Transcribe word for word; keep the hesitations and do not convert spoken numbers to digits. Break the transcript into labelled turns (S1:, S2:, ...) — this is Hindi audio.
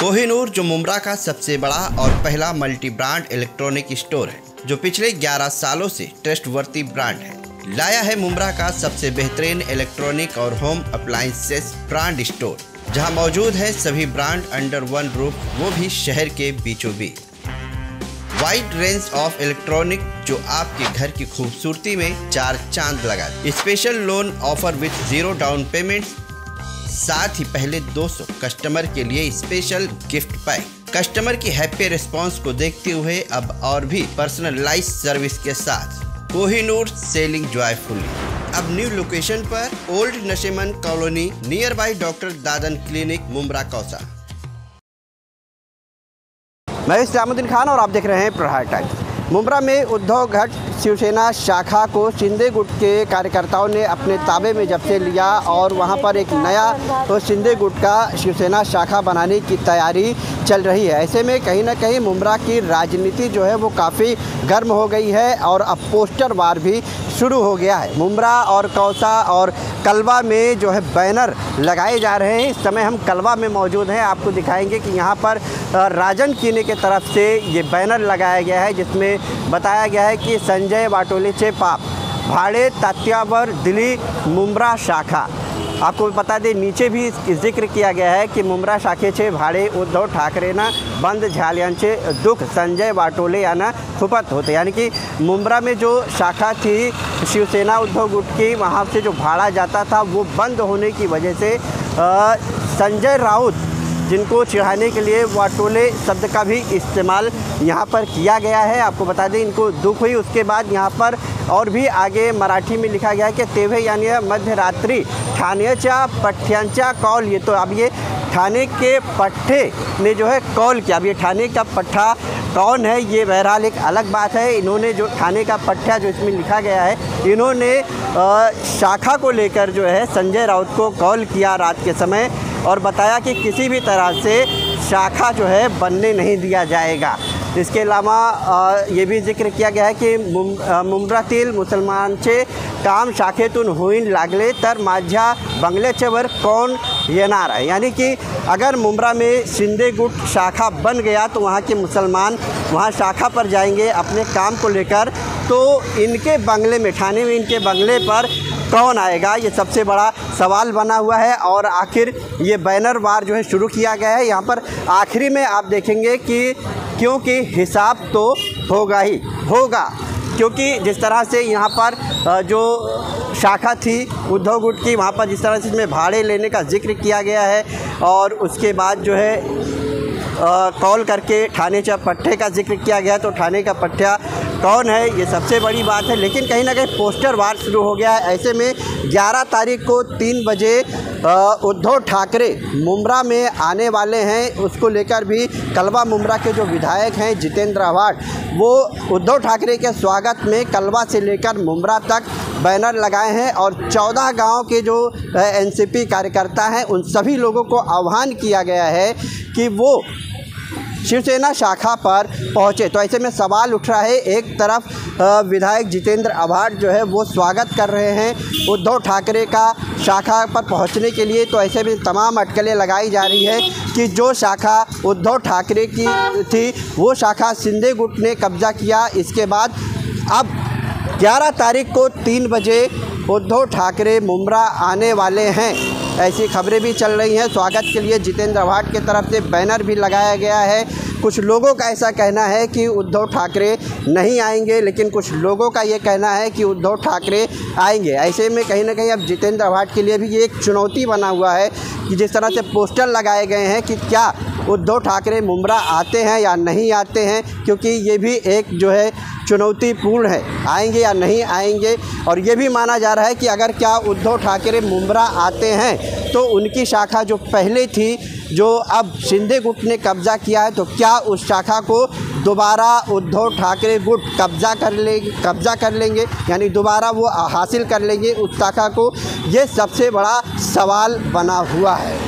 S1: कोहिनूर जो मुंब्रा का सबसे बड़ा और पहला मल्टी ब्रांड इलेक्ट्रॉनिक स्टोर है, जो पिछले ग्यारह सालों से ट्रस्टवर्दी ब्रांड है, लाया है मुंब्रा का सबसे बेहतरीन इलेक्ट्रॉनिक और होम अप्लायंसेस ब्रांड स्टोर, जहां मौजूद है सभी ब्रांड अंडर वन रूफ, वो भी शहर के बीचों बीच। वाइड रेंज ऑफ इलेक्ट्रॉनिक जो आपके घर की खूबसूरती में चार चांद लगा। Special loan offer with zero down payment, साथ ही पहले दो सौ कस्टमर के लिए स्पेशल गिफ्ट पैक। कस्टमर की हैप्पी रिस्पांस को देखते हुए अब और भी पर्सनलाइज सर्विस के साथ कोहिनूर सेलिंग जॉयफुली। अब न्यू लोकेशन पर old Nasheman colony near by doctor Dadan clinic, Mumbra Kausa.
S2: मैं इस्लामुद्दीन खान और आप देख रहे हैं प्रहार टाइम्स। मुंब्रा में उद्धव गट शिवसेना शाखा को शिंदे गुट के कार्यकर्ताओं ने अपने ताबे में जब से लिया और वहां पर एक नया तो शिंदे गुट का शिवसेना शाखा बनाने की तैयारी चल रही है। ऐसे में कहीं ना कहीं मुंब्रा की राजनीति जो है वो काफ़ी गर्म हो गई है और अब पोस्टर वार भी शुरू हो गया है। मुंब्रा और कौसा और कलवा में जो है बैनर लगाए जा रहे हैं। इस समय हम कलवा में मौजूद हैं, आपको दिखाएंगे कि यहाँ पर राजन कीने की तरफ से ये बैनर लगाया गया है, जिसमें बताया गया है कि संजय वाटोलेचे पाप भाड़े तात्यावर दिल्ली मुंब्रा शाखा। आपको बता दें नीचे भी जिक्र किया गया है कि मुंब्रा शाखेचे भाड़े उद्धव ठाकरे ना बंद झाल्यांचे दुख संजय वाटोले याना खुपत होते, यानी कि मुंब्रा में जो शाखा थी शिवसेना उद्धव गुट की, वहाँ से जो भाड़ा जाता था वो बंद होने की वजह से आ, संजय राउत जिनको चिढ़ाने के लिए वाटोले शब्द का भी इस्तेमाल यहाँ पर किया गया है। आपको बता दें इनको दुख हुई। उसके बाद यहाँ पर और भी आगे मराठी में लिखा गया है कि तेव्हे यानी मध्य रात्रि ठाण्याच्या पठ्यांचा कॉल। ये तो अब ये थाने के पट्टे ने जो है कॉल किया। अब ये थाने का पट्टा कौन है ये बहरहाल एक अलग बात है। इन्होंने जो थाने का पट्टा जो इसमें लिखा गया है, इन्होंने शाखा को लेकर जो है संजय राउत को कॉल किया रात के समय और बताया कि किसी भी तरह से शाखा जो है बनने नहीं दिया जाएगा। इसके अलावा ये भी जिक्र किया गया है कि मुंब्रातील मुसलमानचे काम शाखेतून होईन लागले तर माझ्या बंगल्याच्या वर कौन येणार है, यानी कि अगर मुंब्रा में शिंदे गुट शाखा बन गया तो वहाँ के मुसलमान वहाँ शाखा पर जाएंगे अपने काम को लेकर, तो इनके बंगले में ठाणे में इनके बंगले पर कौन आएगा, ये सबसे बड़ा सवाल बना हुआ है। और आखिर ये बैनर वार जो है शुरू किया गया है। यहाँ पर आखिरी में आप देखेंगे कि क्योंकि हिसाब तो होगा ही होगा, क्योंकि जिस तरह से यहाँ पर जो शाखा थी उद्धव गुट की, वहाँ पर जिस तरह से इसमें भाड़े लेने का जिक्र किया गया है और उसके बाद जो है कॉल करके थाने चा पट्टे का जिक्र किया गया, तो थाने का पट्टा कौन है ये सबसे बड़ी बात है। लेकिन कहीं ना कहीं पोस्टर वार शुरू हो गया है। ऐसे में ग्यारह तारीख को तीन बजे उद्धव ठाकरे मुंब्रा में आने वाले हैं। उसको लेकर भी कलवा मुंब्रा के जो विधायक हैं जितेंद्र आव्हाड, वो उद्धव ठाकरे के स्वागत में कलवा से लेकर मुंब्रा तक बैनर लगाए हैं और चौदह गांव के जो एनसीपी कार्यकर्ता हैं उन सभी लोगों को आह्वान किया गया है कि वो शिवसेना शाखा पर पहुंचे। तो ऐसे में सवाल उठ रहा है, एक तरफ विधायक जितेंद्र आव्हाड जो है वो स्वागत कर रहे हैं उद्धव ठाकरे का शाखा पर पहुंचने के लिए, तो ऐसे में तमाम अटकलें लगाई जा रही है कि जो शाखा उद्धव ठाकरे की थी वो शाखा शिंदे गुट ने कब्जा किया। इसके बाद अब ग्यारह तारीख को तीन बजे उद्धव ठाकरे मुंब्रा आने वाले हैं, ऐसी खबरें भी चल रही हैं। स्वागत के लिए जितेंद्र आव्हाड की तरफ से बैनर भी लगाया गया है। कुछ लोगों का ऐसा कहना है कि उद्धव ठाकरे नहीं आएंगे, लेकिन कुछ लोगों का ये कहना है कि उद्धव ठाकरे आएंगे। ऐसे में कहीं ना कहीं अब जितेंद्र आव्हाड के लिए भी ये एक चुनौती बना हुआ है कि जिस तरह से पोस्टर लगाए गए हैं कि क्या उद्धव ठाकरे मुंब्रा आते हैं या नहीं आते हैं, क्योंकि ये भी एक जो है चुनौतीपूर्ण है, आएंगे या नहीं आएंगे। और ये भी माना जा रहा है कि अगर क्या उद्धव ठाकरे मुंब्रा आते हैं तो उनकी शाखा जो पहले थी, जो अब शिंदे गुट ने कब्जा किया है, तो क्या उस शाखा को दोबारा उद्धव ठाकरे गुट कब्जा कर ले कब्जा कर लेंगे, यानी दोबारा वो हासिल कर लेंगे उस शाखा को। ये सबसे बड़ा सवाल बना हुआ है।